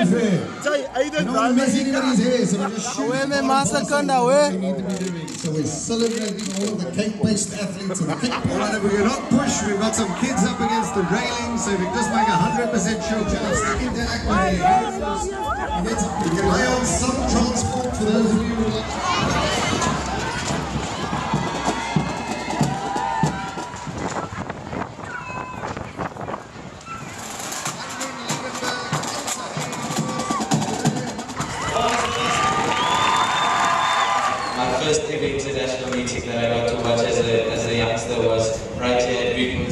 So we're celebrating all the cake-based athletes and the cake. Alright, if we cannot push, we've got some kids up against the railing, so if we just make 100% sure to interact with you can lay on some transport for those of you who like first ever international meeting that I got to watch as a youngster was right here at Greenpoint.